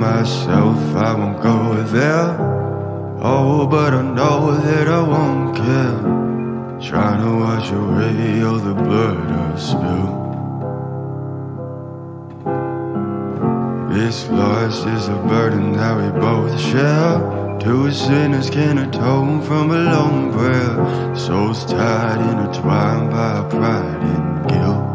myself I won't go there. Oh, but I know that I won't care. Trying to wash away all the blood I've spilled. This loss is a burden that we both share. Two sinners can atone from a long prayer. Souls tied, intertwined by pride and guilt.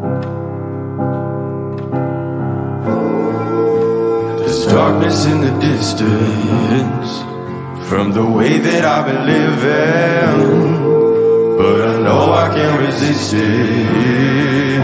There's darkness in the distance from the way that I've been living, but I know I can't resist it.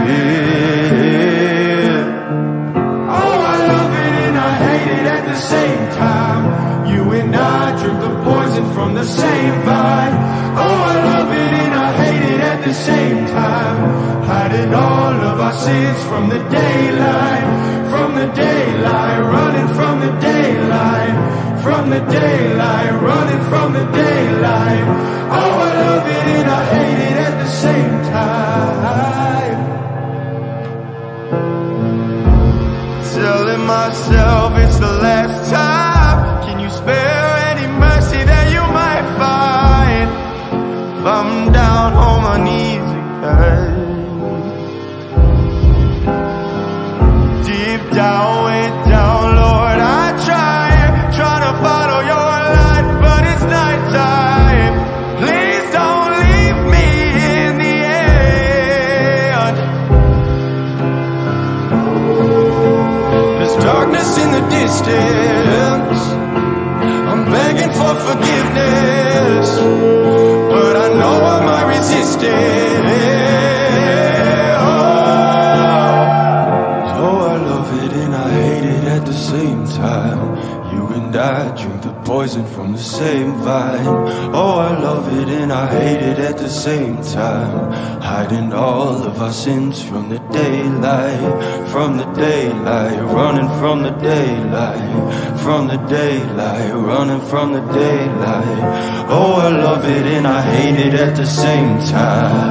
Oh, I love it and I hate it at the same time. You and I drink the poison from the same vine. Oh, I love it and I hate it at the same time. Hiding all of our sins from the daylight, from the daylight, running from the daylight, from the daylight, running from the daylight. Oh, I love it and I hate it at the same time. Telling myself it's the last time. Can you spare any mercy that you might find? If I'm down on my knees again, deep down, way down, Lord, I try to follow your light, but it's nighttime. Please don't leave me in the end. There's darkness in the distance. I'm begging for forgiveness, but I know I might resist it. Oh, I love it and I hate it at the same time. You and I drink the poison from the same vine. Oh, I love it and I hate it at the same time. Hiding all of our sins from the daylight, from the daylight, running from the daylight, from the daylight, running from the daylight. Oh, I love it and I hate it at the same time.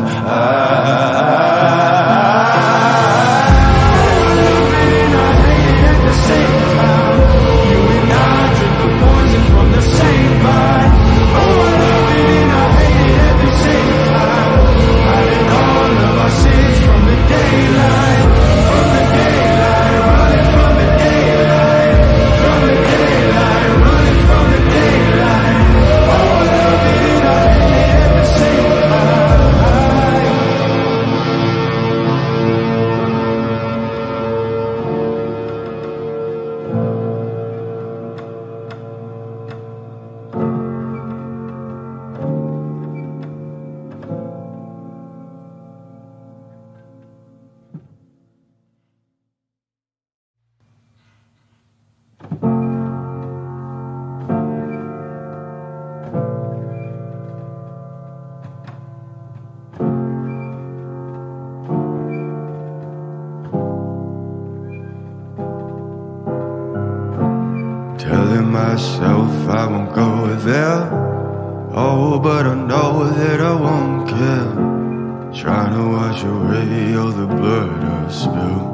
Telling myself I won't go there. Oh, but I know that I won't care. Trying to wash away all the blood I've spilled.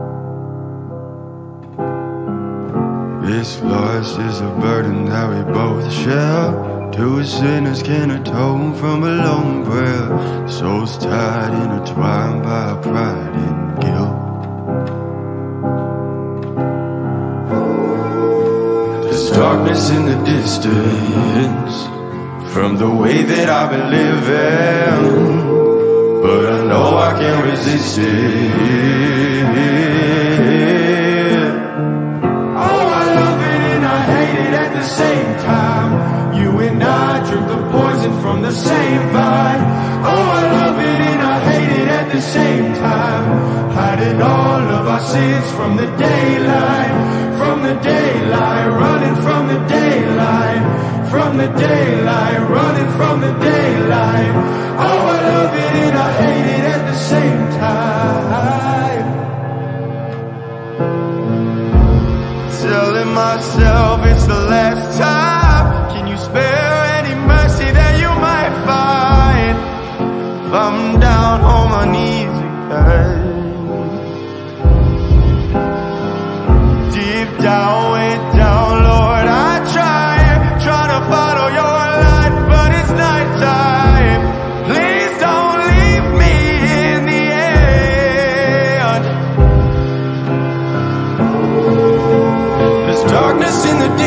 This loss is a burden that we both share. Two sinners can atone from a long prayer. Souls tied, intertwined by pride and guilt. There's darkness in the distance from the way that I've been living, but I know I can't resist it. Oh, I love it and I hate it at the same time. You and I drink the poison from the same vine. Oh, I love it and I hate it at the same time. Hiding all of our sins from the daylight, from the daylight, running from the daylight, from the daylight, running from the daylight. Oh, I love it and I hate it at the same time. Telling myself it's the last time. Can you spare any mercy that you might find? If I'm down on my knees again, deep down.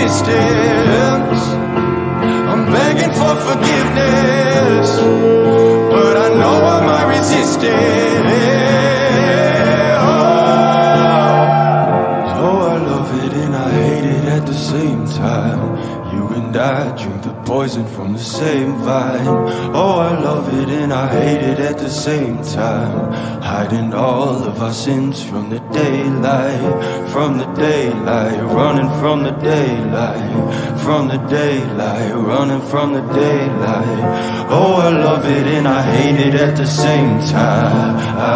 distance. I'm begging for forgiveness, but I know I might resist it. Oh, I love it and I hate it at the same time. You and I drink the poison from the same vine. Oh, I love it and I hate it at the same time. Hiding all of our sins from the daylight, from the daylight, running from the daylight, from the daylight, running from the daylight. Oh, I love it and I hate it at the same time.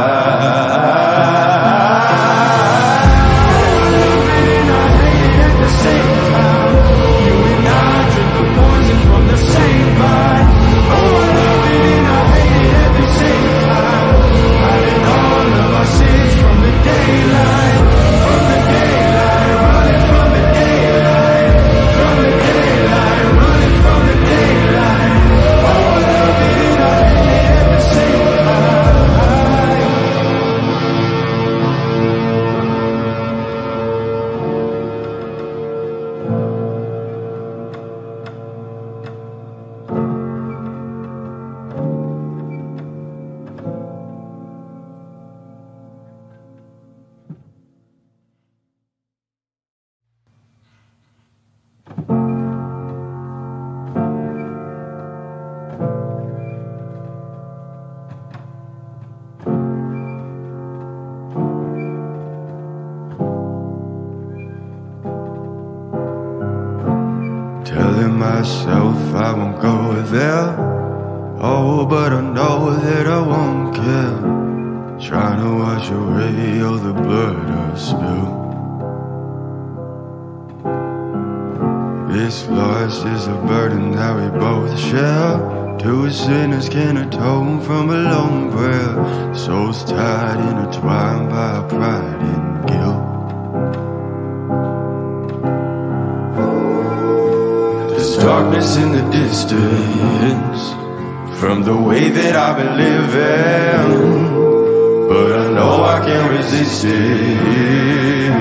Telling myself I won't go there. Oh, but I know that I won't care. Trying to wash away all the blood I spilled. This loss is a burden that we both share. Two sinners can atone from a lone prayer. Souls tied, intertwined by pride and guilt. There's darkness in the distance from the way that I've been living, but I know I can't resist it.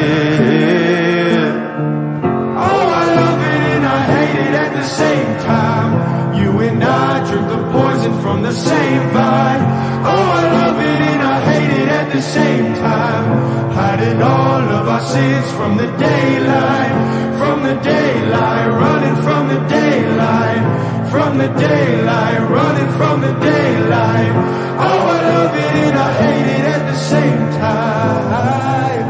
Oh, I love it and I hate it at the same time. You and I drink the poison from the same vine. Oh, I love it and I hate it at the same time. Hiding all of our sins from the daylight, from the daylight, running from the daylight, from the daylight, running from the daylight. Oh, I love it and I hate it at the same time.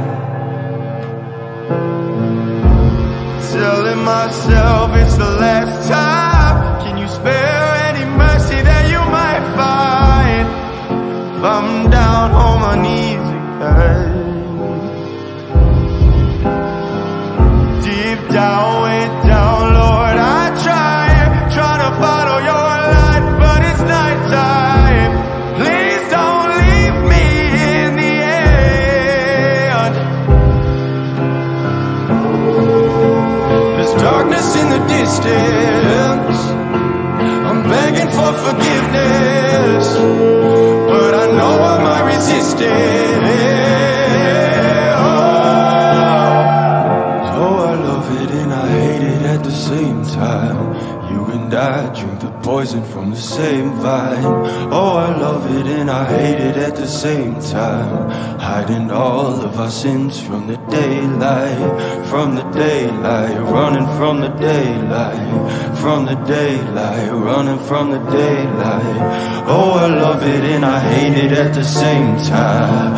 Telling myself it's the last time. Can you spare any mercy that you might find? If I'm down on my knees again, deep down, way down, Lord, I try to follow your light, but it's nighttime. Please don't leave me in the end. There's darkness in the distance. I'm begging for forgiveness, but I know I might resist it. Oh, I love it and I hate it at the same time. You and I drink the poison from the same vine. Oh, I love it and I hate it at the same time. Hiding all of our sins from the daylight, from the daylight, running from the daylight, from the daylight, running from the daylight. Oh, I love it and I hate it at the same time.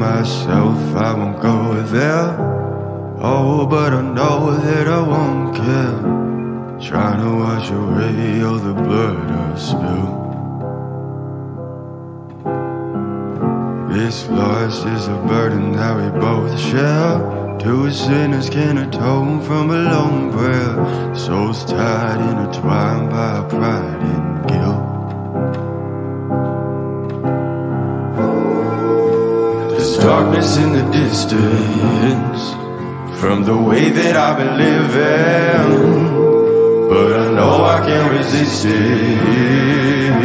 myself I won't go there. Oh, but I know that I won't care. Trying to wash away all the blood I've spilled. This loss is a burden that we both share. Two sinners can atone from a long prayer. Souls tied, intertwined by pride and guilt. There's darkness in the distance from the way that I've been living, but I know I can't resist it.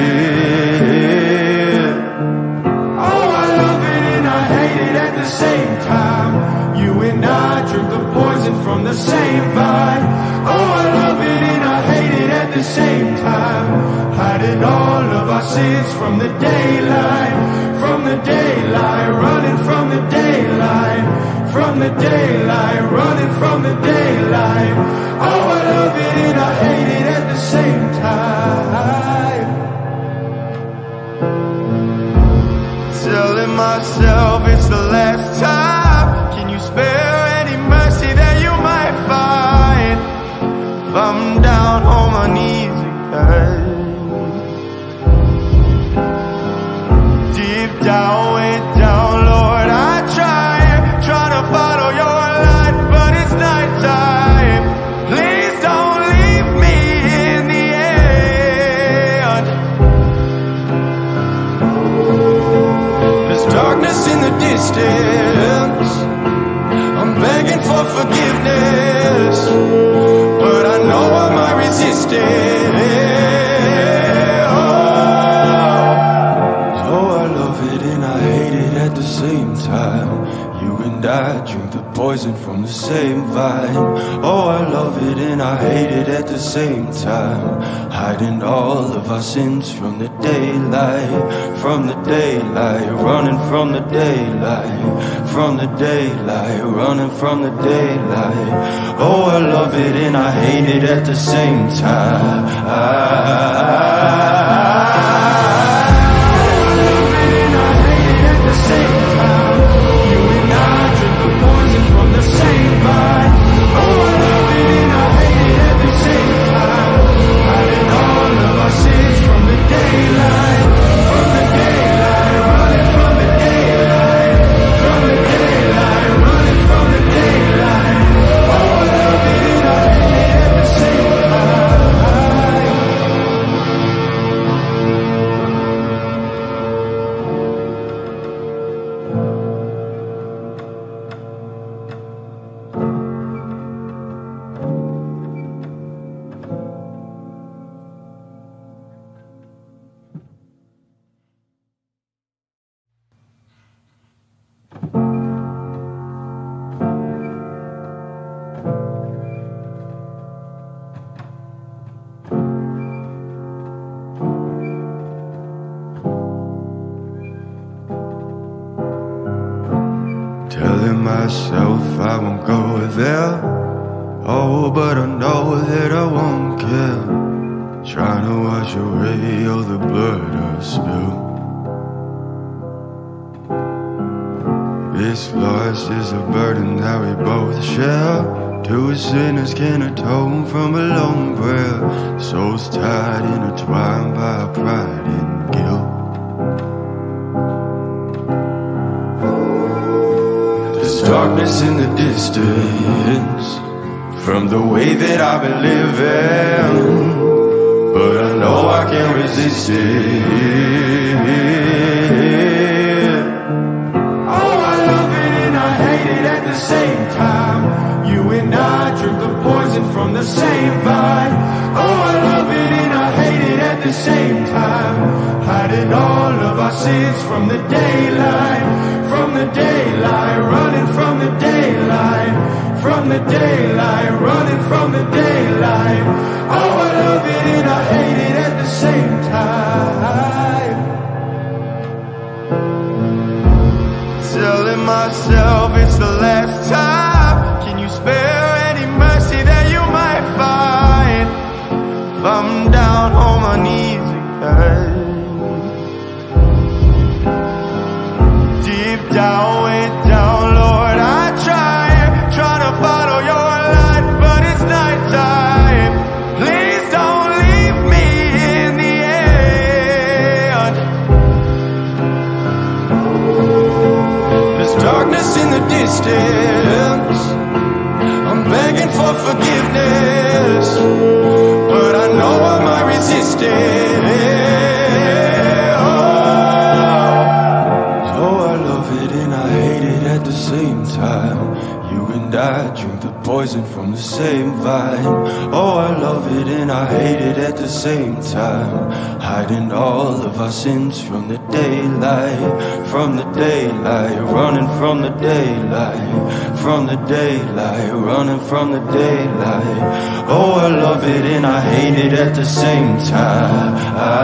Oh, I love it and I hate it at the same time. You and I drink the poison from the same vine. Oh, I love it and I hate it at the same time. Hiding all of our sins from the daylight, from the daylight, running from the daylight, from the daylight, running from the daylight. Oh, I love it and I hate it at the same time. Telling myself it's the last time. Can you spare any mercy that you might find? If I'm down on my knees again, deep down, way down, Lord, I try to follow your light, but it's nighttime. Please don't leave me in the end. There's darkness in the distance. I'm begging for forgiveness, but I know I might resist it. Oh, I love it and I hate it at the same time. You and I drink the poison from the same vine. Oh, I love it and I hate it at the same time. Hiding all of our sins from the daylight, from the daylight, running from the daylight, from the daylight, running from the daylight. Oh, I love it and I hate it at the same time. Telling myself I won't go there. Oh, but I know that I won't care. Trying to wash away all the blood I've spilled. This loss is a burden that we both share. Two sinners can atone from a long prayer. Souls tied, intertwined by pride and guilt. There's darkness in the distance from the way that I've been living, but I know I can't resist it. Oh, I love it and I hate it at the same time. You and I drink the poison from the same vine. Oh, I love it and I hate it at the same time. Hiding all of our sins from the daylight, from the daylight, running from the daylight, from the daylight, running from the daylight. Oh, I love it and I hate it at the same time. Telling myself it's the last time. Can you spare any mercy that you might find? If I'm down on my knees again, deep down. So I love it and I hate it at the same time. You and I drink the poison from the same vine. Oh, I love it and I hate it at the same time. Hiding all of our sins from the daylight, from the daylight, running from the daylight, from the daylight, running from the daylight. Oh, I love it and I hate it at the same time.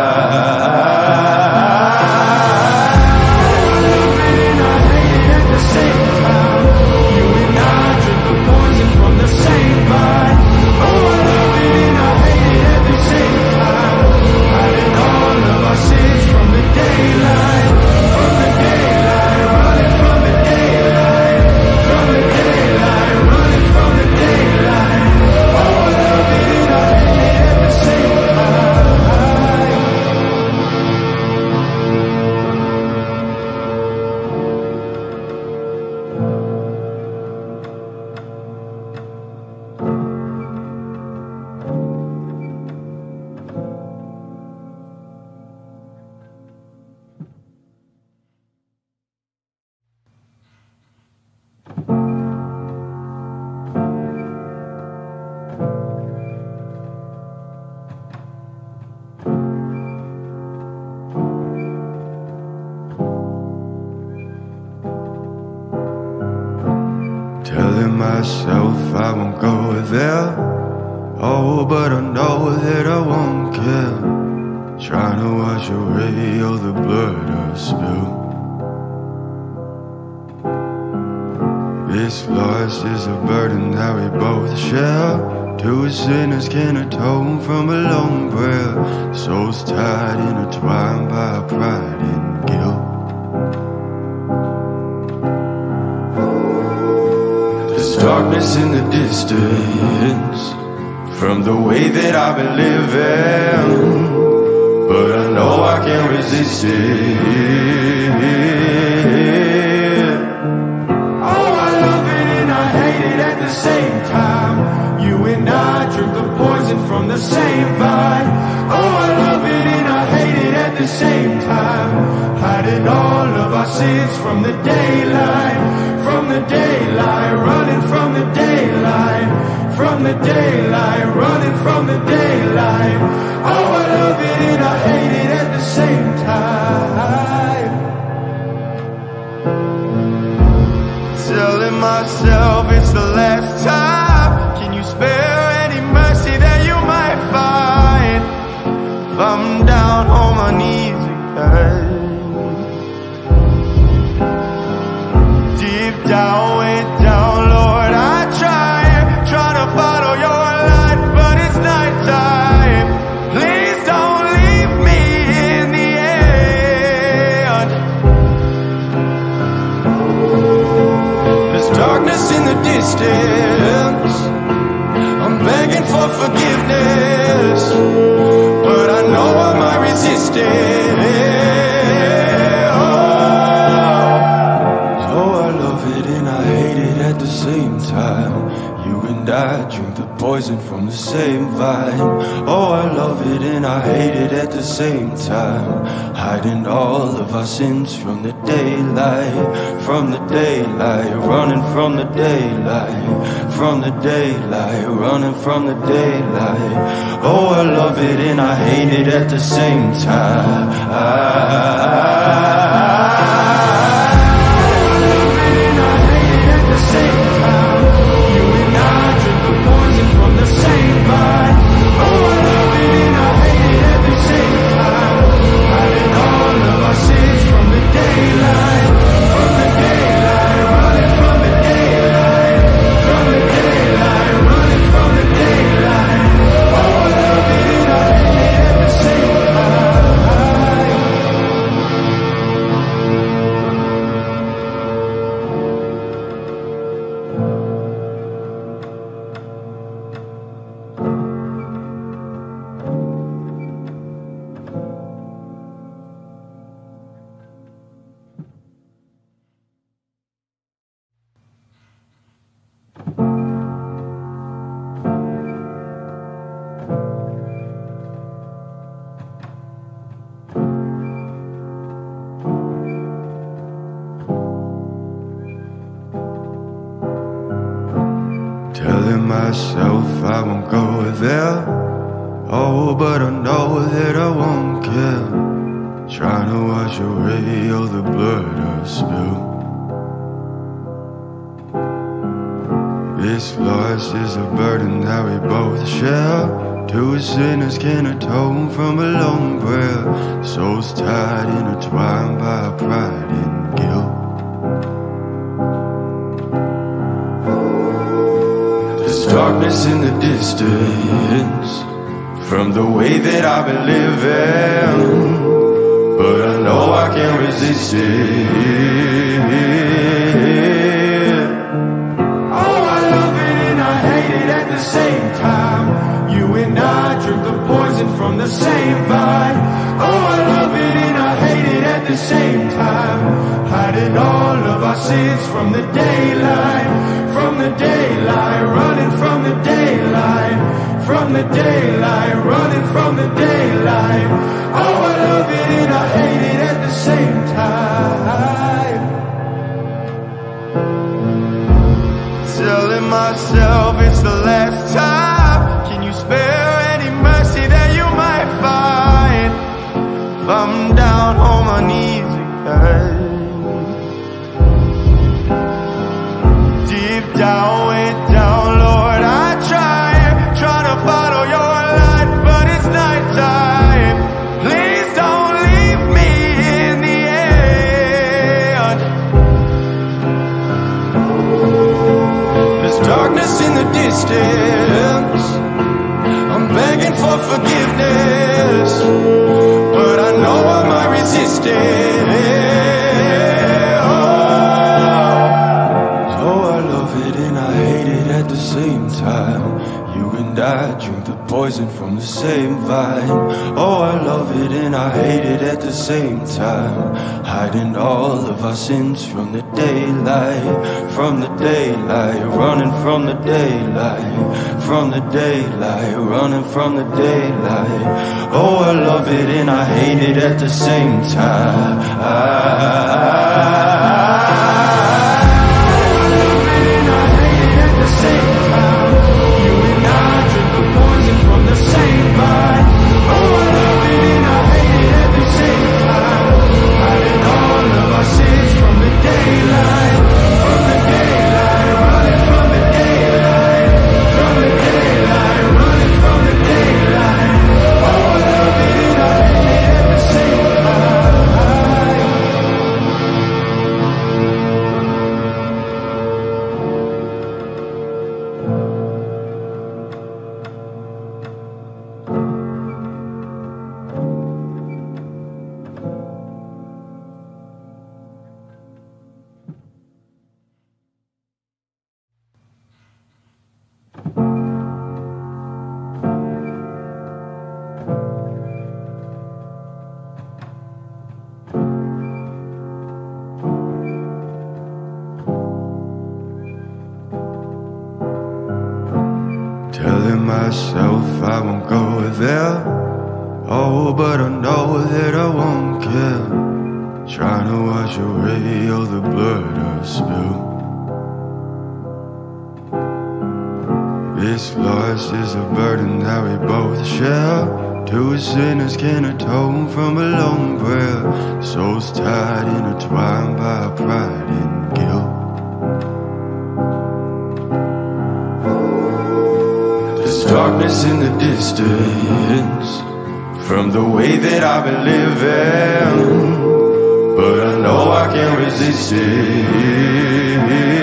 Telling myself I won't go there. Oh, but I know that I won't care. Trying to wash away all the blood I've spilled. This loss is a burden that we both share. Two sinners can atone from a long prayer. Souls tied, intertwined by our pride and guilt. There's darkness in the distance from the way that I've been living, but I know I can't resist it. Oh, I love it and I hate it at the same time. You and I drink the poison from the same vine. Oh, I love it and I hate it at the same time. Hiding all of our sins from the daylight, from the daylight, running from the daylight, from the daylight, running from the daylight. Oh, I love it and I hate it at the same time. Telling myself it's the last time. Can you spare any mercy that you might find? If I'm down on my knees again, deep down, way down, Lord, I try to follow your light, but it's nighttime. Please don't leave me in the end. There's darkness in the distance. I'm begging for forgiveness, but I know I might resist it. At the same time, you and I drink the poison from the same vine. Oh, I love it and I hate it at the same time. Hiding all of our sins from the daylight, from the daylight, running from the daylight, from the daylight, running from the daylight. Oh, I love it and I hate it at the same time. myself I won't go there. Oh, but I know that I won't care. Trying to wash away all the blood I've spilled. This loss is a burden that we both share. Two sinners can atone from a long prayer. Souls tied, intertwined by pride and guilt. There's darkness in the distance from the way that I've been living, but I know I can't resist it. Oh, I love it and I hate it at the same time. You and I drink the poison from the same vine. Oh, I love it and I hate it at the same time. Hiding all of our sins from the daylight, from the daylight, running from the daylight, from the daylight, running from the daylight. Oh, I love it and I hate it at the same time. Telling myself it's the last time. Can you spare any mercy that you might find? If I'm down on my knees again, deep down, way down, Lord, I try to follow your light, but it's nighttime. Please don't leave me in the end. There's darkness in the distance. I'm begging for forgiveness, but I know I might resist it. Oh, I love it and I hate it at the same time. You and I drink the poison from the same vine. Oh, I love it and I hate it at the same time. Hiding all of our sins from the daylight, from the daylight, running from the daylight, from the daylight, running from the daylight. Oh, I love it and I hate it at the same time. Telling myself I won't go there. Oh, but I know that I won't care. Trying to wash away all the blood I've spilled. This loss is a burden that we both share. Two sinners can atone from a long prayer. Souls tied, intertwined by pride and guilt. There's darkness in the distance from the way that I've been living, but I know I can't resist it.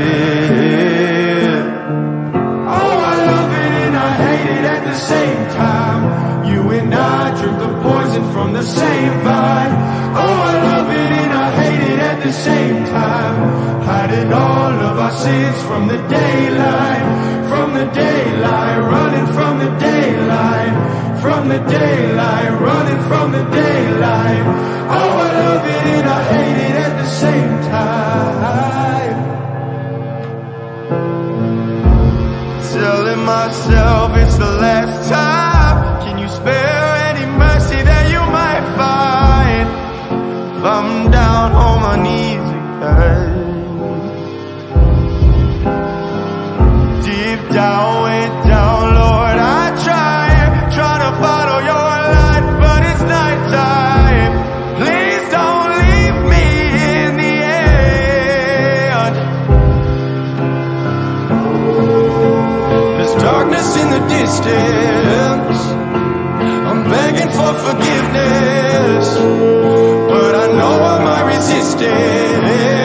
Oh, I love it and I hate it at the same time. You and I drink the poison from the same vine. Oh, I love it and I hate it at the same time. Hiding all of our sins from the daylight, from the daylight, running from the daylight, from the daylight, running from the daylight. Oh, I love it and I hate it at the same time. Telling myself it's the last time. Can you spare any mercy that you might find? If I'm down on my knees again, deep down. begging for forgiveness, but I know I might resist it.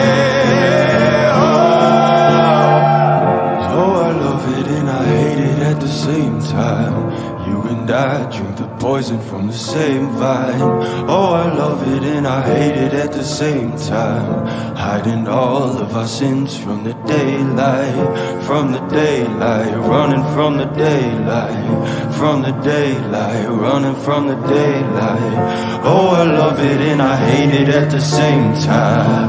Oh, I love it and I hate it at the same time. You and I drink the poison from the same vine. Oh, I love it and I hate it at the same time. Hiding all of our sins from the daylight, from the daylight, running from the daylight, from the daylight, running from the daylight. Oh, I love it and I hate it at the same time.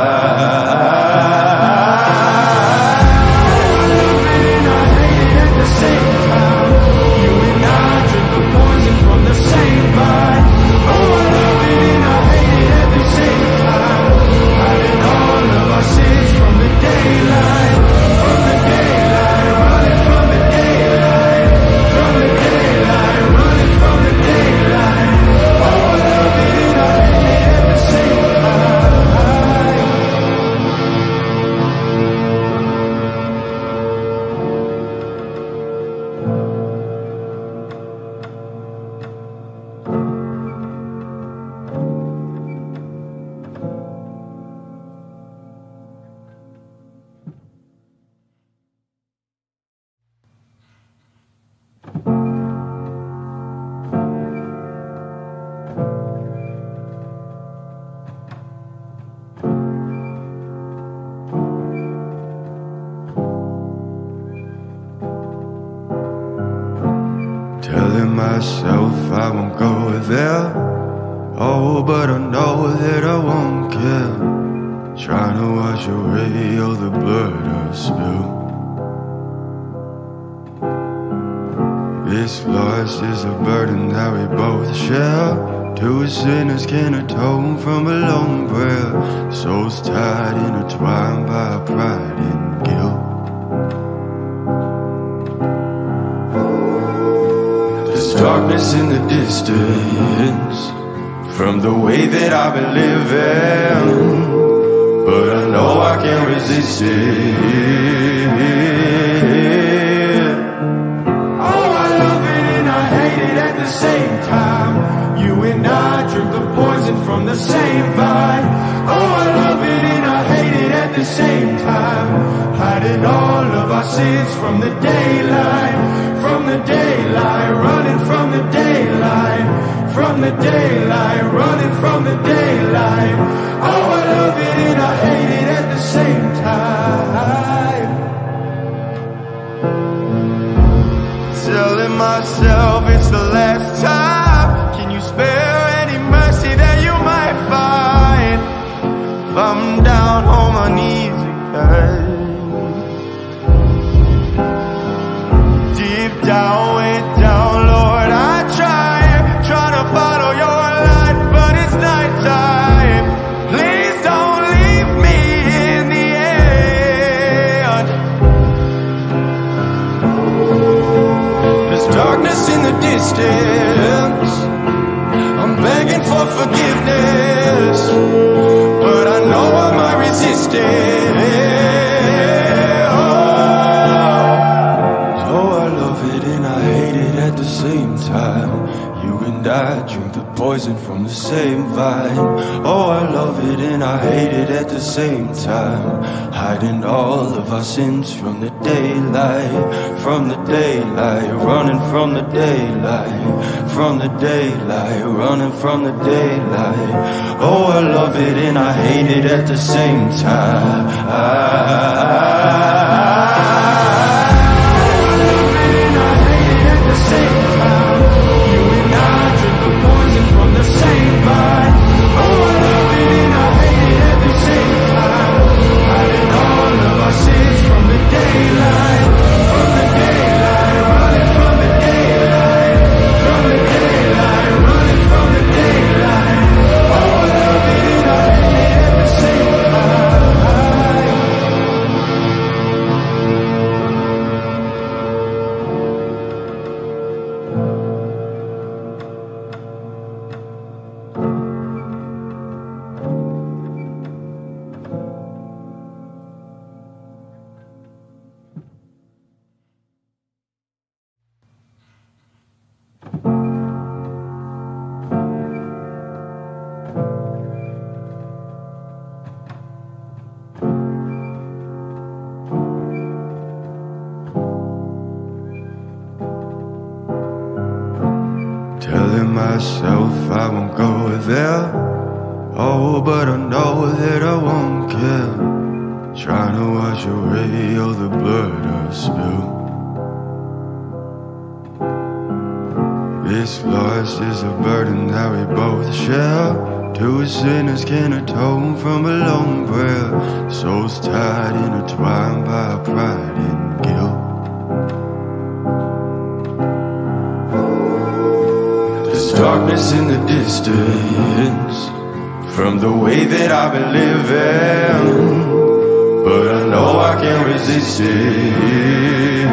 Telling myself I won't go there. Oh, but I know that I won't care. Trying to wash away all the blood I've spilled. This loss is a burden that we both share. Two sinners can atone from a long prayer. Souls tied, intertwined by pride and guilt. There's darkness in the distance from the way that I've been living, but I know I can't resist it. Oh, I love it and I hate it at the same time. You and I drink the poison from the same vine. Oh, I love it and I hate it at the same time. Hiding all of our sins from the daylight, from the daylight, running from the daylight, from the daylight, running from the daylight. Oh, I love it and I hate it at the same time. Telling myself it's the last time. Can you spare any mercy that you might find? If I'm down on my knees again, deep down, way down, Lord, I try to follow your light, but it's nighttime. Please don't leave me in the end. There's darkness in the distance. I'm begging for forgiveness, but I know I might resist it. At the same time, you and I drink the poison from the same vine. Oh, I love it and I hate it at the same time. Hiding all of our sins from the daylight, from the daylight, running from the daylight, from the daylight, running from the daylight. Oh, I love it and I hate it at the same time. myself, I won't go there. Oh, but I know that I won't care. Trying to wash away all the blood I've spilled. This loss is a burden that we both share. Two sinners can atone from a lone prayer. Souls tied, intertwined by our pride and guilt. There's darkness in the distance from the way that I've been living, but I know I can't resist it.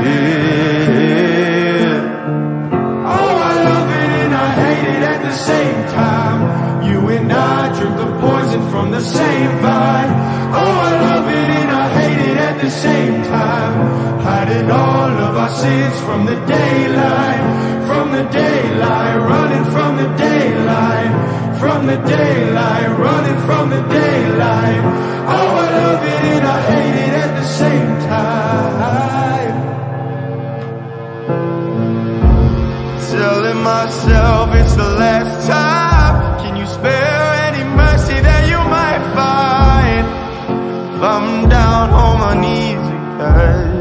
Oh, I love it and I hate it at the same time. You and I drink the poison from the same vine. Oh, I love it and I hate it at the same time. Hiding all of our sins from the daylight, from the daylight, running from the daylight, from the daylight, running from the daylight. Oh, I love it and I hate it at the same time. Telling myself it's the last time. Can you spare any mercy that you might find? If I'm down on my knees again,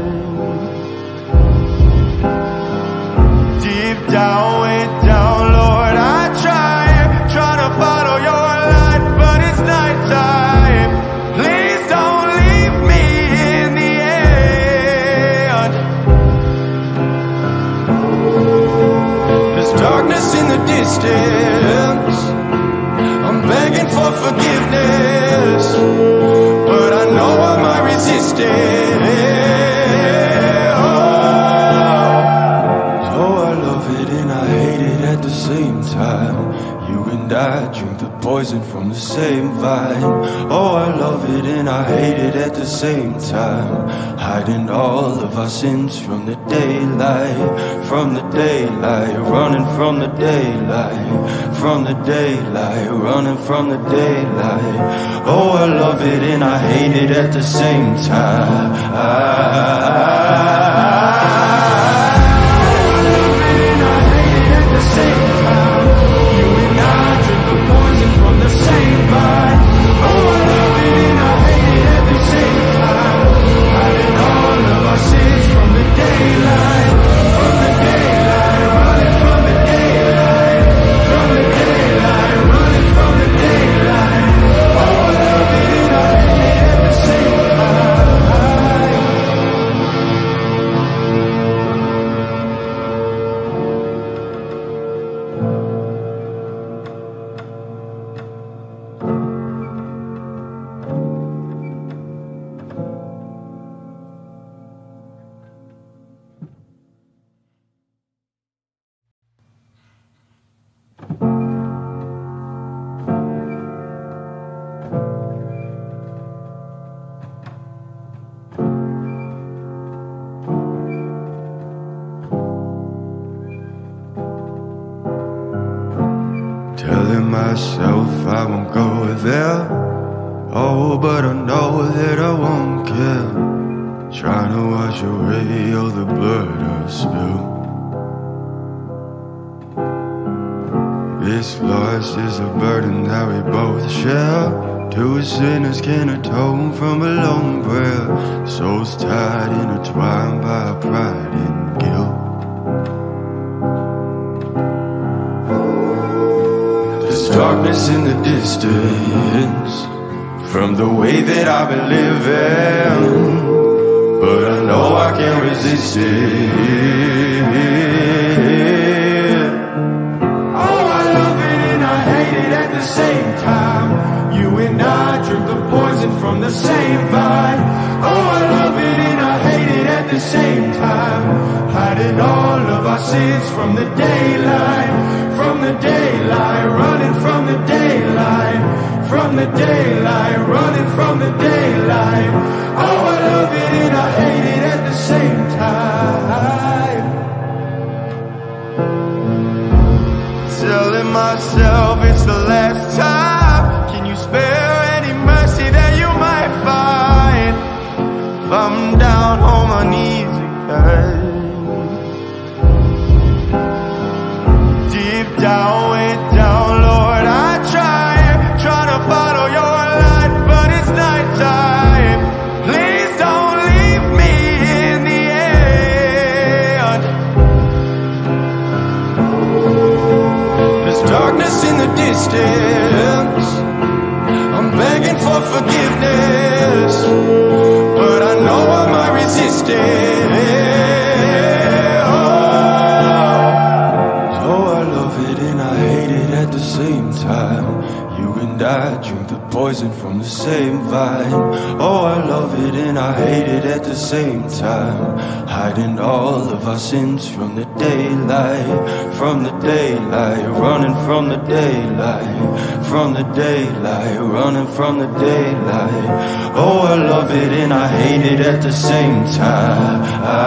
deep down, way down, Lord, I try to follow your light, but it's nighttime. Please don't leave me in the end. There's darkness in the distance. I'm begging for forgiveness, but I know I might resist it. Oh, I love it and I hate it at the same time. You and I drink the poison from the same vine. Oh, I love it and I hate it at the same time. Hiding all of our sins from the daylight, from the daylight, running from the daylight, from the daylight, running from the daylight. Oh, I love it and I hate it at the same time. Telling myself I won't go there. Oh, but I know that I won't care. Trying to wash away all the blood I've spilled. This loss is a burden that we both share. Two sinners can atone from a lone prayer. Souls tied, intertwined by our pride and guilt. There's darkness in the distance from the way that I've been living, but I know I can't resist it. Oh, I love it and I hate it at the same time. You and I drink the poison from the same vine. Oh, I love it and I hate it at the same time. Hiding all of our sins from the daylight, from the daylight, running from the daylight, from the daylight, running from the daylight. Oh, I love it and I hate it at the same time. Telling myself it's the last time. Can you spare any mercy that you might find? If I'm down on my knees again, deep down, way down. distance. I'm begging for forgiveness, but I know I might resist it. Oh, I love it and I hate it at the same time. You and I drink the poison from the same vine. Oh, I love it and I hate it at the same time. Hiding all of our sins from the daylight, from the daylight, running from the daylight, from the daylight, running from the daylight. Oh, I love it and I hate it at the same time.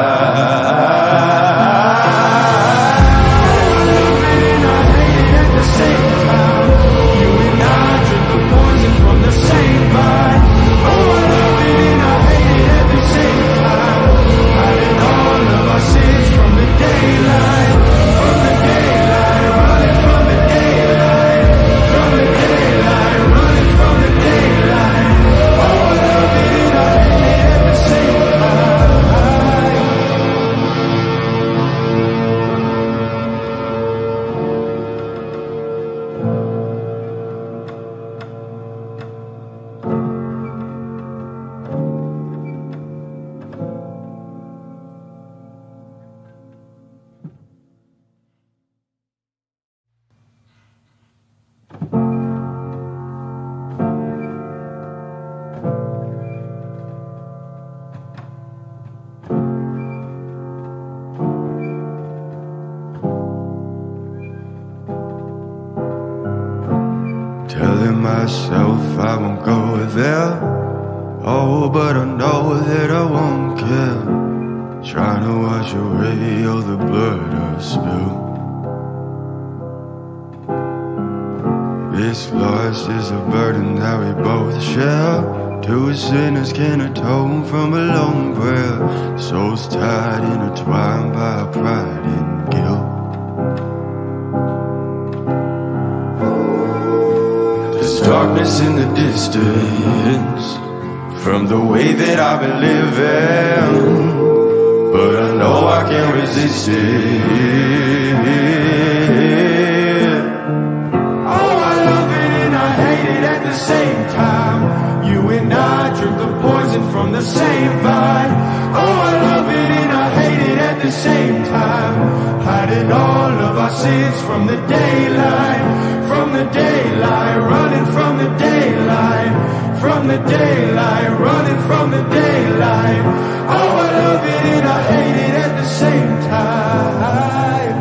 Telling myself I won't go there. Oh, but I know that I won't care. Trying to wash away all the blood I spilled. This loss is a burden that we both share. Two sinners can atone from a lone prayer. Souls tied, intertwined by our pride and guilt. There's darkness in the distance from the way that I've been living, but I know I can't resist it. Oh, I love it and I hate it at the same time. You and I drink the poison from the same vine. Oh, I love it and I hate it at the same time. Hiding all of our sins from the daylight, from the daylight, running from the daylight, from the daylight, running from the daylight. Oh, I love it and I hate it at the same time.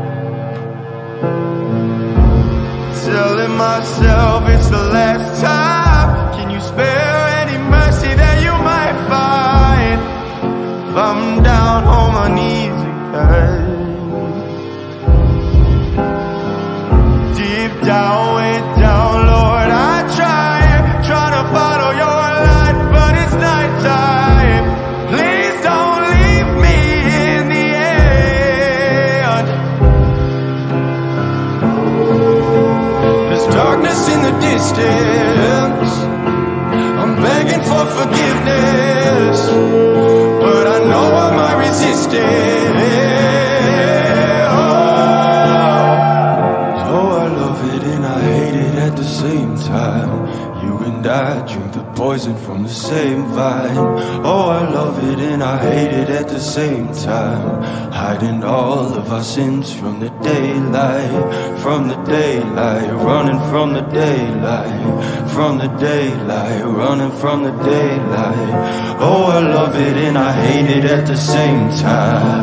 Telling myself it's the last time. Can you spare any mercy that you might find? If I'm down on my knees again, deep down, way down, Lord, I try to follow your light, but it's nighttime. Please don't leave me in the end. There's darkness in the distance. I'm begging for forgiveness, but I know I might resist it. Oh, I love it and I hate it at the same time. You and I drink the poison from the same vine. Oh, I love it and I hate it at the same time. Hiding all of our sins from the daylight, from the daylight, running from the daylight, from the daylight, running from the daylight. Oh, I love it and I hate it at the same time.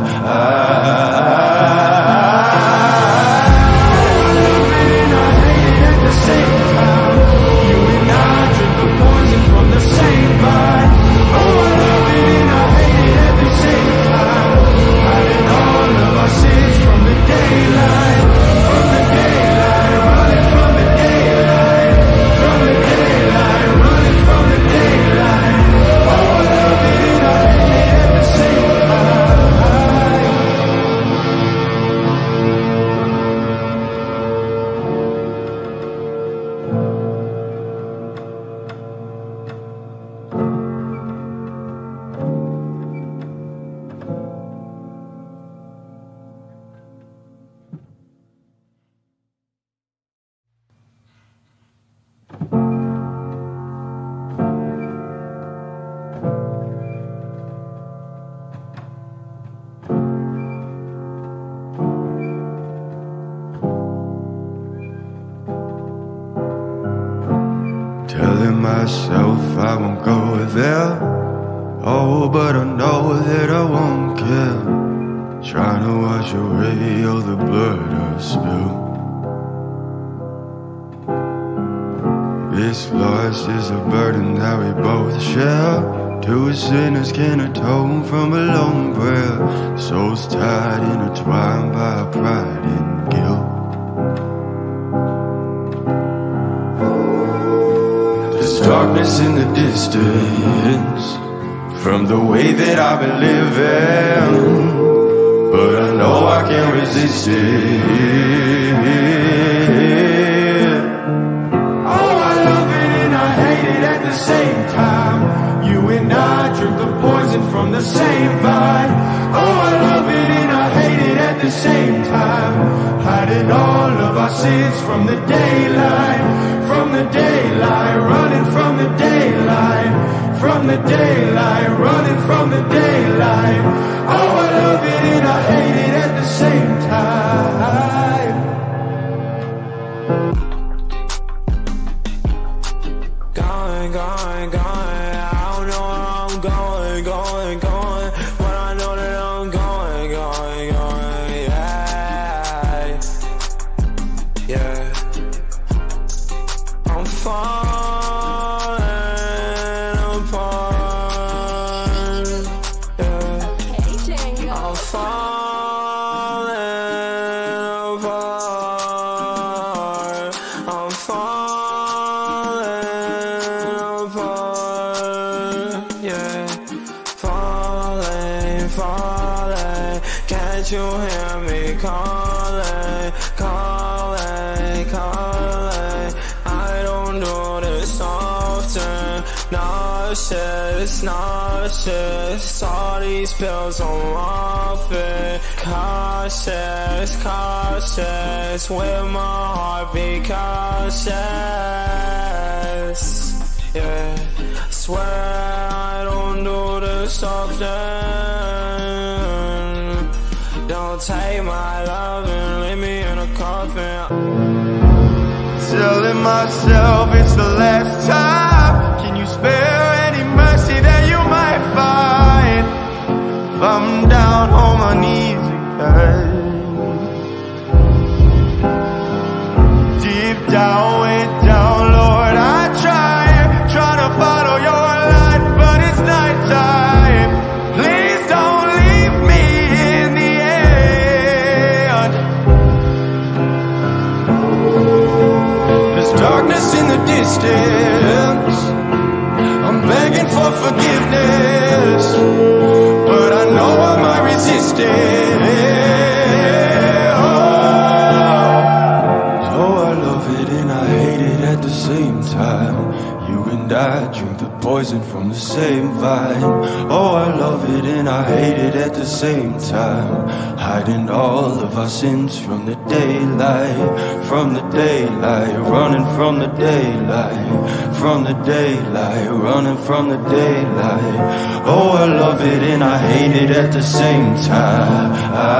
Telling myself I won't go there. Oh, but I know that I won't care. Trying to wash away all the blood I've spilled. This loss is a burden that we both share. Two sinners can atone from a lone prayer. Souls tied, intertwined by pride and guilt. There's darkness in the distance from the way that I've been living, but I know I can't resist it. Oh, I love it and I hate it at the same time. You and I drink the poison from the same vine. Oh, I love it and I hate it at the same time. Hiding all of our sins from the daylight, from the daylight, running from the daylight, from the daylight, running from the daylight. Oh, I love it and I hate it at the same time. Going, going, going, I don't know where I'm going, going, going, but I know that I'm going, going, going, yeah, yeah. I'm falling apart, yeah. I'm falling apart, I'm falling apart, yeah. Falling, falling, can't you hear me calling, calling, calling? I don't do this often. Nauseous, nauseous, all these pills I'm off it. Cautious, cautious, with my heart be cautious, yeah. Swear I don't do this often. Don't take my love and leave me in a coffin. Telling myself it's the last time. Can you spare any mercy that you might find? If I'm down on my knees again, deep down, way down, Lord, I try to follow your light, but it's nighttime. Please don't leave me in the end. There's darkness in the distance. I'm begging for forgiveness, but I know I might resist it. Oh, I love it and I hate it at the same time. You and I drink the poison from the same vine. Oh, I love it and I hate it at the same time. Hiding all of our sins from the daylight, from the daylight, running from the daylight, from the daylight, running from the daylight. Oh, I love it and I hate it at the same time.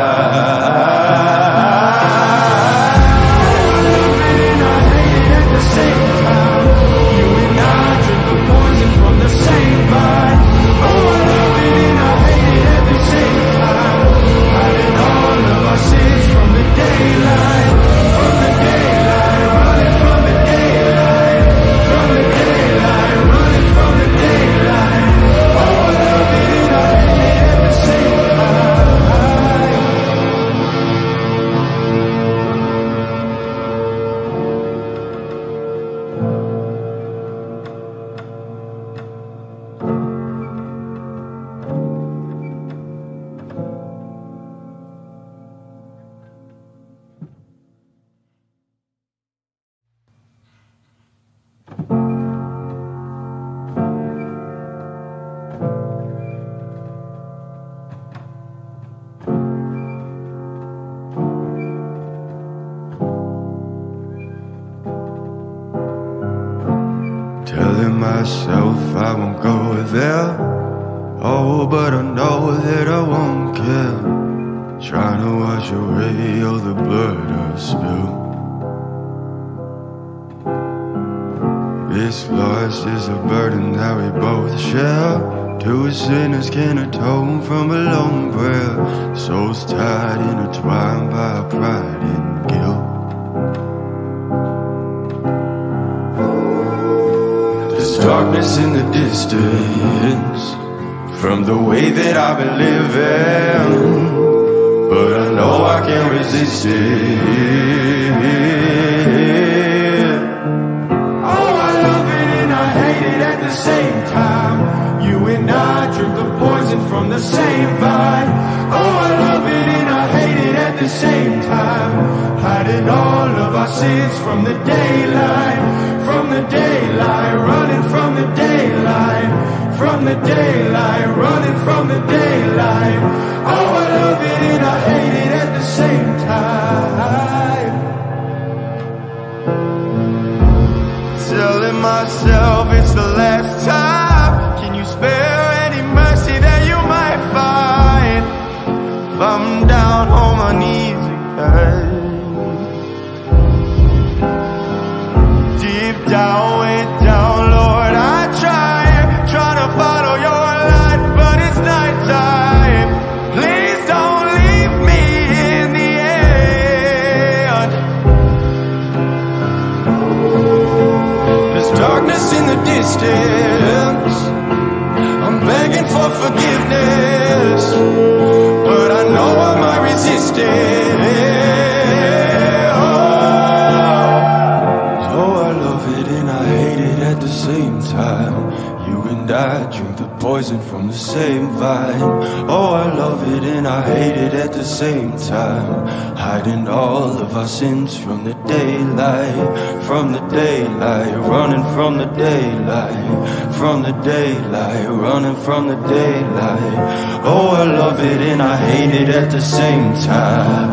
Telling myself I won't go there. Oh, but I know that I won't care. Trying to wash away all the blood I've spilled. This loss is a burden that we both share. Two sinners can atone from a lone prayer. Souls tied, intertwined by pride and guilt. There's darkness in the distance from the way that I've been living, but I know I can't resist it. Oh, I love it and I hate it at the same time. You and I drink the poison from the same vine. Oh, I love it and I hate it at the same time. Hiding all of our sins from the daylight, from the daylight, running from the daylight, from the daylight, running from the daylight. Oh, I love it and I hate it at the same time. Telling myself it's the last time. Can you spare any mercy that you might find? If I'm down on my knees again, deep down, way down, Lord, I try to follow your light, but it's nighttime. Please don't leave me in the end. There's darkness in the distance. I'm begging for forgiveness, but I know I might resist it. Oh, I love it and I hate it at the same time. You and I drink the poison from the same vine. Oh, I love it and I hate it at the same time. Hiding all of our sins from the daylight, from the daylight, running from the daylight, from the daylight, running from the daylight. Oh, I love it and I hate it at the same time.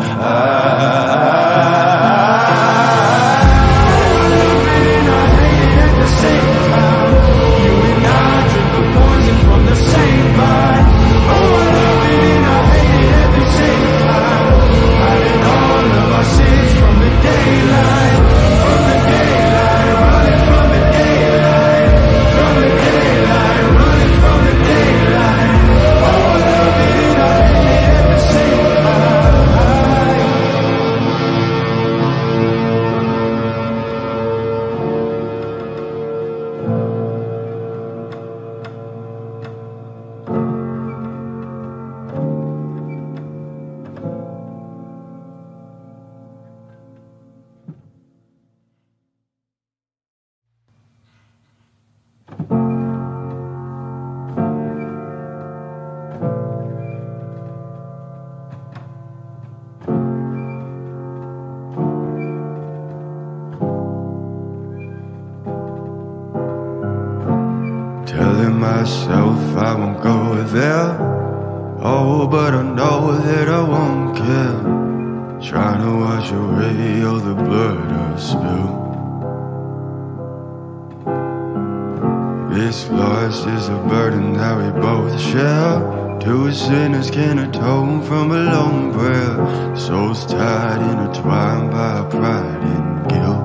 Telling myself I won't go there. Oh, but I know that I won't care. Trying to wash away all the blood I've spilled. This loss is a burden that we both share. Two sinners can atone from a lone prayer. Souls tied, intertwined by pride and guilt.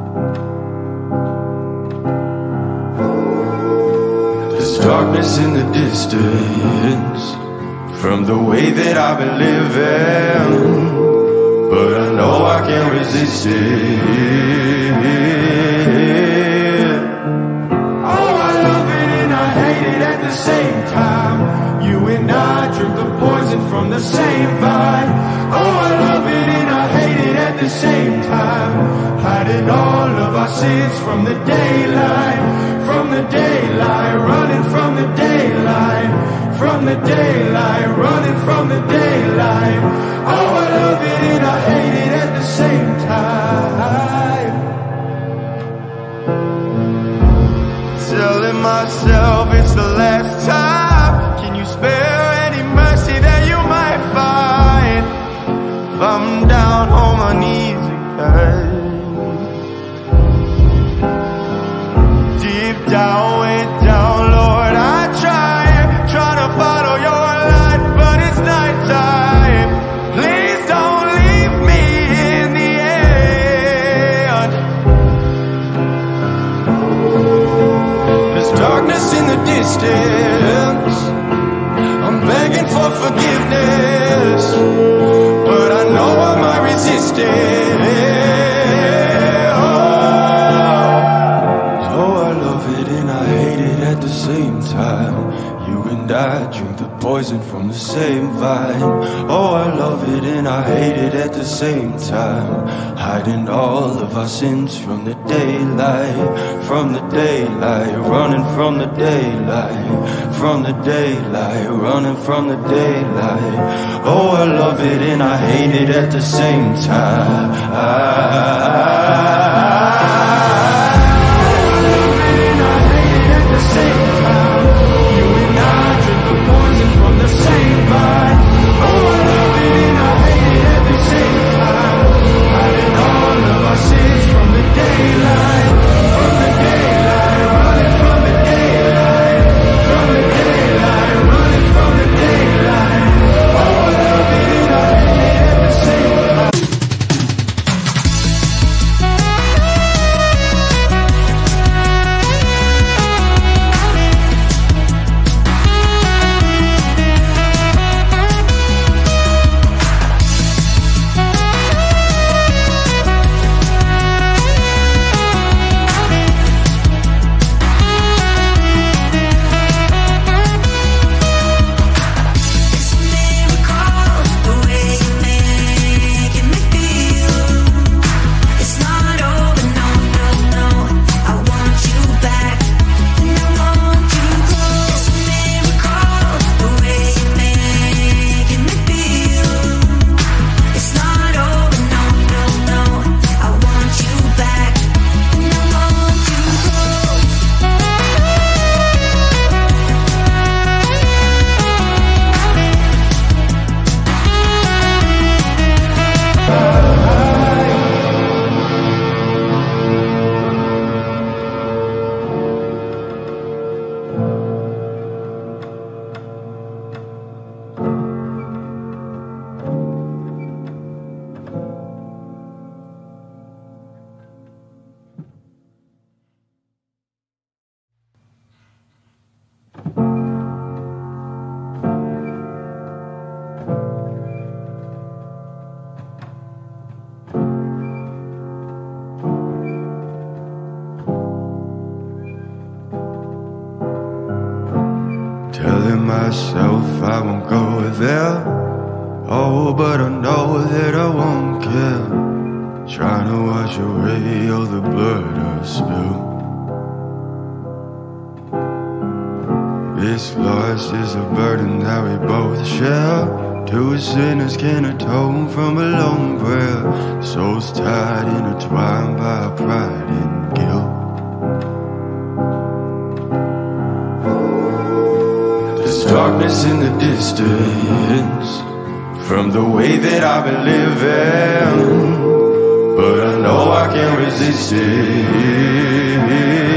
There's darkness in the distance from the way that I've been living, but I know I can't resist it. Oh, I love it and I hate it at the same time. You and I drink the poison from the same vine. Oh, I love it and I hate it at the same time. Hiding all of our sins from the daylight, from the daylight, running from the daylight, from the daylight, running from the daylight. Oh, I love it and I hate it at the same time. Telling myself it's the last time. Can you spare any mercy that you might find? If I'm down on my knees again, deep down, way down, Lord, I try to follow your light, but it's nighttime. Please don't leave me in the end. distance. I'm begging for forgiveness, but I know I might resist it. Oh, I love it and I hate it at the same time. You and I drink the poison from the same vine. Oh, I love it and I hate it at the same time. Hiding all of our sins from the daylight, from the daylight, running from the daylight, from the daylight, running from the daylight. Oh, I love it and I hate it at the same time. Telling myself I won't go there. Oh, but I know that I won't care. Trying to wash away all the blood I've spilled. This loss is a burden that we both share. Two sinners can atone from a lone prayer. Souls tied, intertwined by pride and guilt. There's darkness in the distance from the way that I've been living, but I know I can't resist it.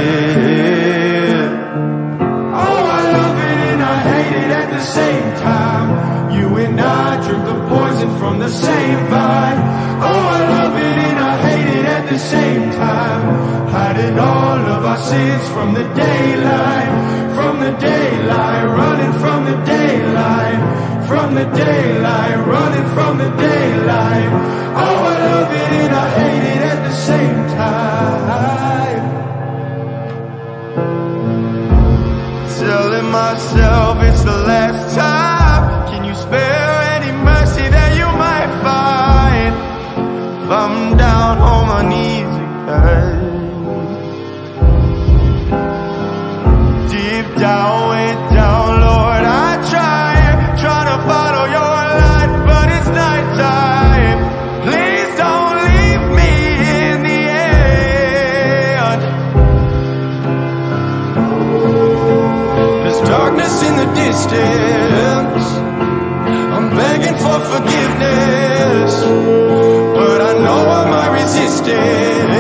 Oh, I love it and I hate it at the same time. You and I drink the poison from the same vine. Oh, I love it and I hate it at the same time. Hiding all of our sins from the daylight, from the daylight, running from the daylight, from the daylight, running from the daylight. Oh, I love it and I hate it at the same time. Telling myself it's the last time. Can you spare any mercy that you might find? If I'm down on my knees again, deep down, way down, Lord, I try to follow your light, but it's nighttime. Please don't leave me in the end. There's darkness in the distance. I'm begging for forgiveness, but I know I might resist it.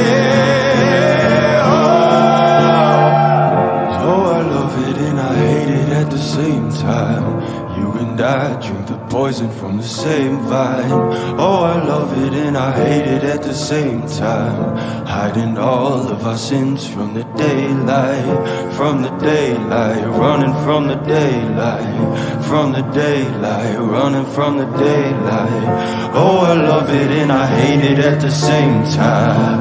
Oh, I love it and I hate it at the same time. You and I drink the poison poison from the same vine. Oh, I love it and I hate it at the same time. Hiding all of our sins from the daylight, from the daylight, running from the daylight, from the daylight, running from the daylight. Oh, I love it and I hate it at the same time.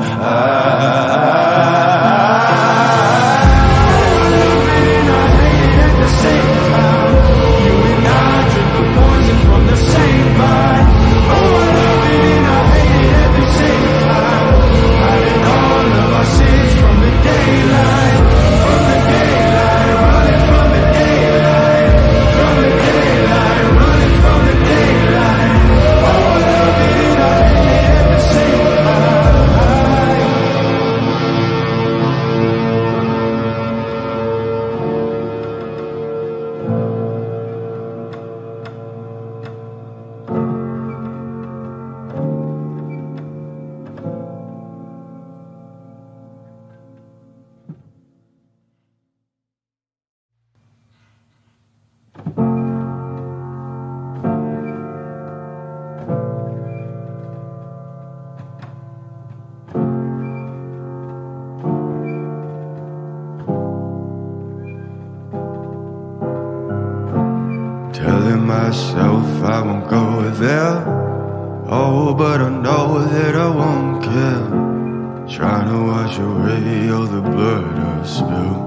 Telling myself I won't go there. Oh, but I know that I won't care. Trying to wash away all the blood I've spilled.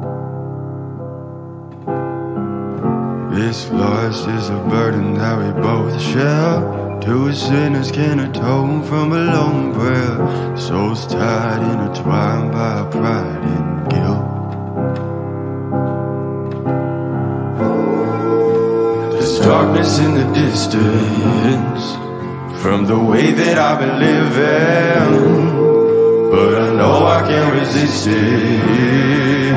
This loss is a burden that we both share. Two sinners can atone from a lone prayer. Souls tied, intertwined by our pride and guilt. There's darkness in the distance from the way that I've been living, but I know I can't resist it.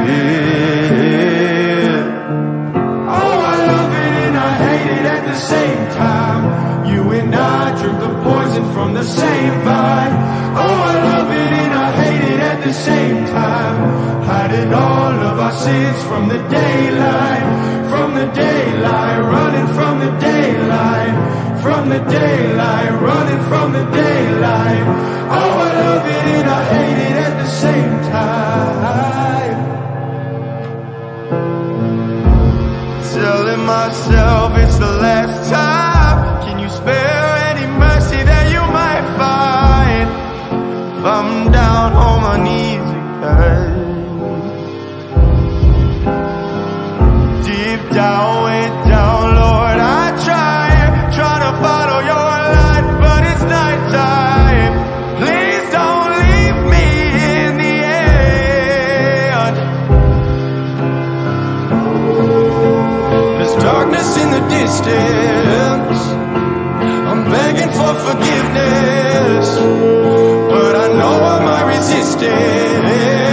Oh, I love it and I hate it at the same time. You and I drink the poison from the same vine. Oh, I love it and I hate it at the same time. Hiding all of our sins from the daylight, from the daylight, running from the daylight, from the daylight, running from the daylight. Oh, I love it and I hate it at the same time. Telling myself it's the last time. Can you spare any mercy that you might find? If I'm down on my knees again, deep down, way down, Lord, I try to follow your light, but it's nighttime. Please don't leave me in the end. There's darkness in the distance. I'm begging for forgiveness, but I know I might resist it.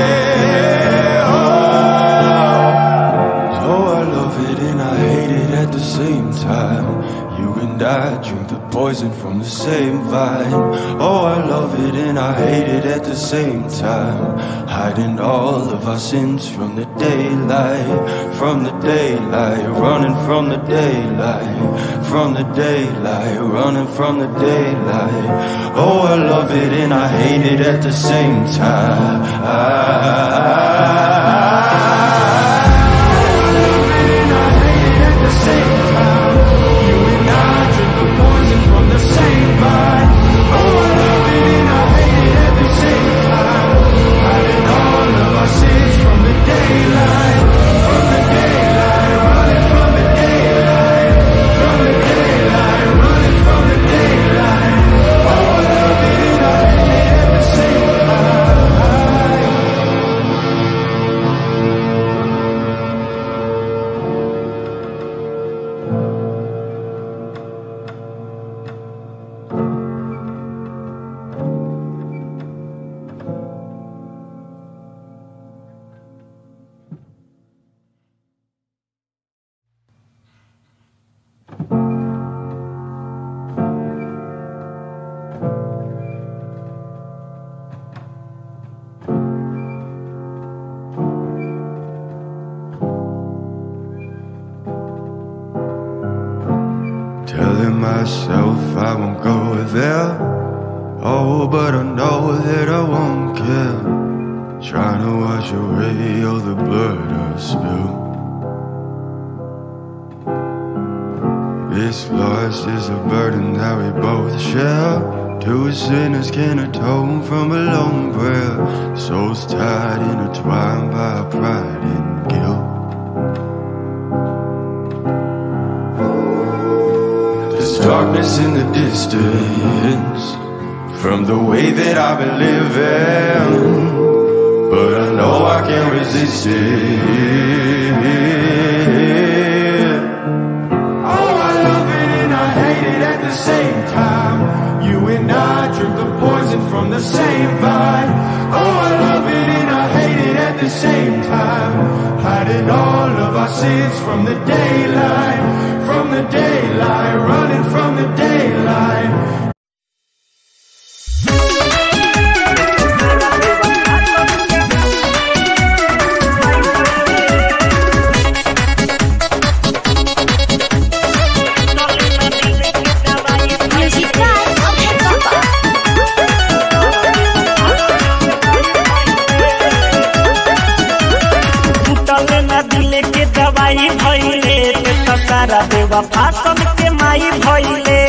At the same time, you and I drink the poison from the same vine. Oh, I love it and I hate it at the same time. Hiding all of our sins from the daylight, from the daylight, running from the daylight, from the daylight, running from the daylight. Oh, I love it and I hate it at the same time. myself I won't go there. Oh, but I know that I won't care. Trying to wash away all the blood I've spilled. This loss is a burden that we both share. Two sinners can atone from a lone prayer. Souls tied, intertwined by pride and guilt. There's darkness in the distance from the way that I've been living, but I know I can't resist it. Oh, I love it and I hate it at the same time. You and I drink the poison from the same vine. Oh, I love it and I hate it at the same time. Hiding all of our sins from the daylight, from the daylight, running from the daylight. सारा बेवफा सबके माई भइले।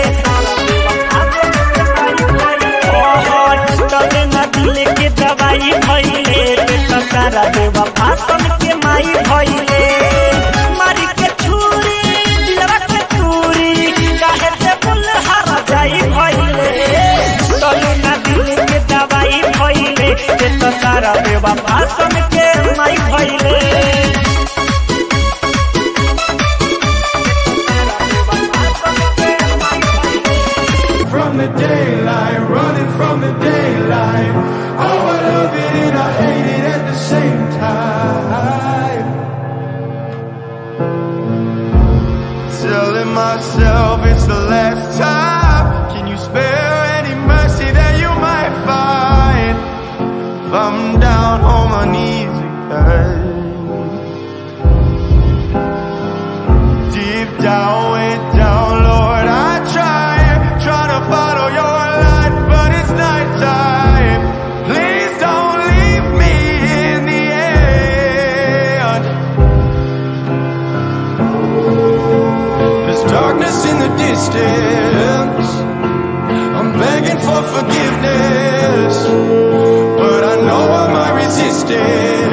टले न दिल के दवाई भइले। सारा बेवफा सबके माई भइले। मारी के छुरी दिलवा के चूरी काहे से बुल हर जाई भइले। टले न दिल के दवाई भइले। सारा बेवफा सबके माई भइले। From the daylight, running from the daylight. Oh, I love it and I hate it at the same time. Telling myself it's the last time. Can you spare any mercy that you might find? If I'm down on my knees again, deep down, way down, Lord, I try to follow your light, but it's nighttime. Please don't leave me in the end. There's darkness in the distance. I'm begging for forgiveness, but I know I might resist it.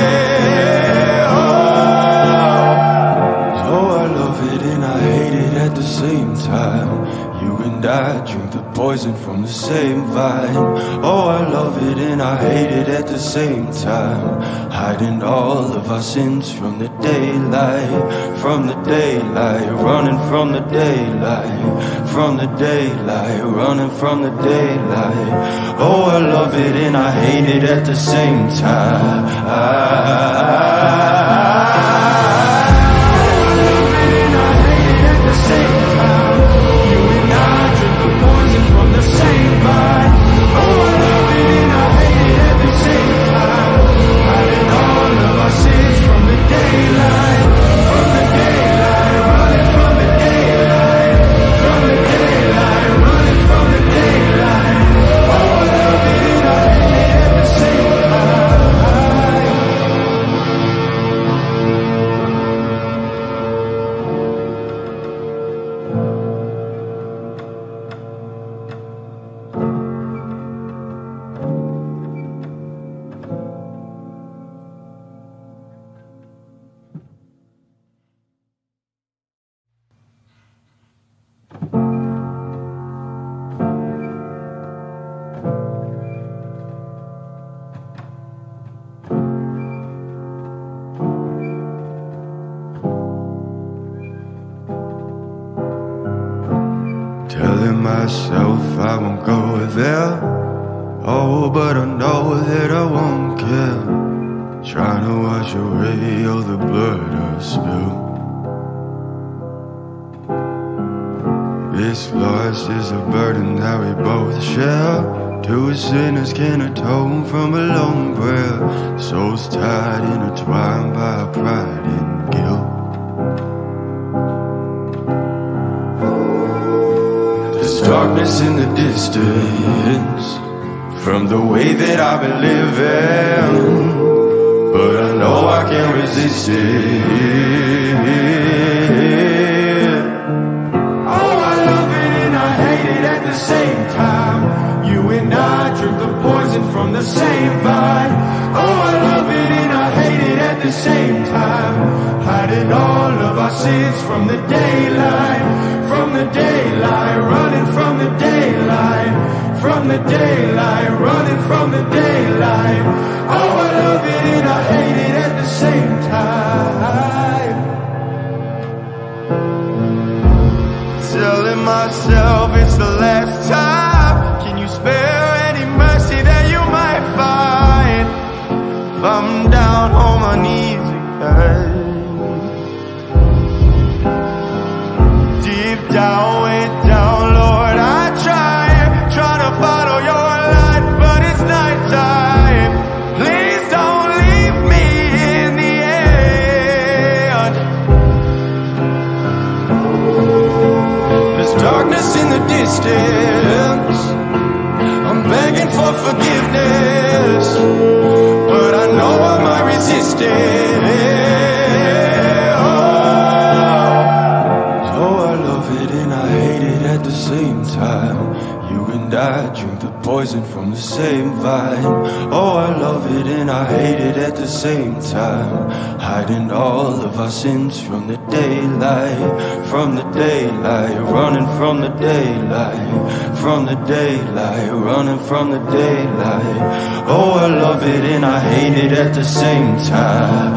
Oh, I love it and I hate it at the same time. You and I drink the poison from the same vine. Oh, I love it and I hate it at the same time. Hiding all of our sins from the daylight, from the daylight, running from the daylight, from the daylight, running from the daylight. Oh, I love it and I hate it at the same time. Telling myself I won't go there. Oh, but I know that I won't care. Trying to wash away all the blood I've spilled. This loss is a burden that we both share. Two sinners can atone from a lone prayer. Souls tied, intertwined by pride and guilt. darkness in the distance from the way that I've been living, but I know I can't resist it. Oh, I love it and I hate it at the same time. You and I drink the poison from the same vine. Oh, I love it and I hate it at the same time. Hiding all of our sins from the daylight, from the daylight, running from the daylight, from the daylight, running from the daylight. Oh, I love it and I hate it at the same time. Telling myself it's the last time. Can you spare any mercy that you might find? If I'm down on my knees again, deep down, way down, Lord, I try to follow your light, but it's nighttime. Please don't leave me in the end. There's darkness in the distance, I'm begging for forgiveness, but I know I might resist it. Oh, I love it and I hate it at the same time. You and I drink the poison from the same vine. Oh, I love it and I hate it at the same time. Hiding all of our sins from the daylight, from the daylight, running from the daylight, from the daylight, running from the daylight. Oh, I love it and I hate it at the same time.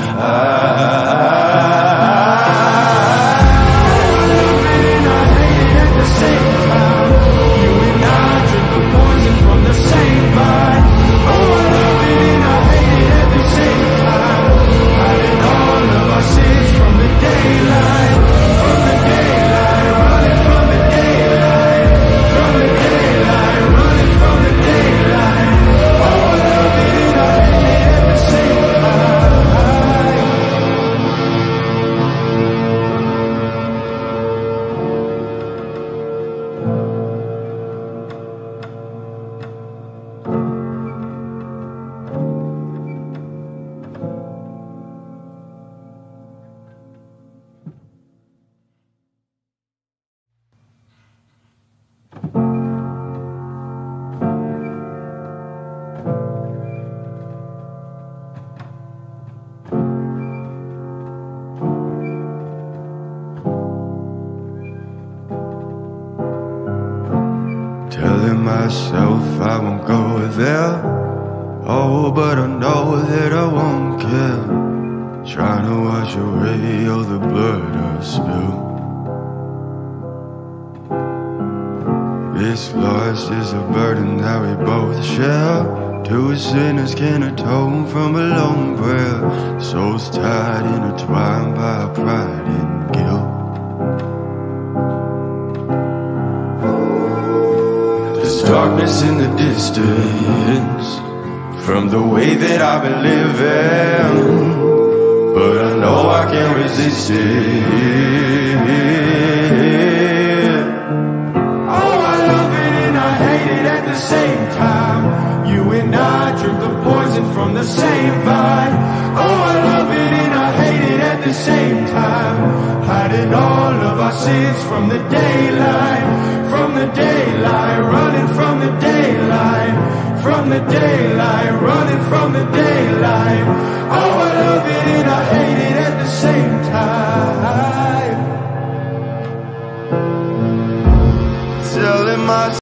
Telling myself I won't go there. Oh, but I know that I won't care. Trying to wash away all the blood I've spilled. This loss is a burden that we both share. Two sinners can atone from a lone prayer. Souls tied, intertwined by pride and guilt. There's darkness in the distance from the way that I've been living, but I know I can't resist it. Oh, I love it and I hate it at the same time. You and I drink the poison from the same vine. Oh, I love it and I hate it at the same time. Hiding all of our sins from the daylight, from the daylight, running from the daylight, from the daylight, running from the daylight. Oh, I love it and I hate it.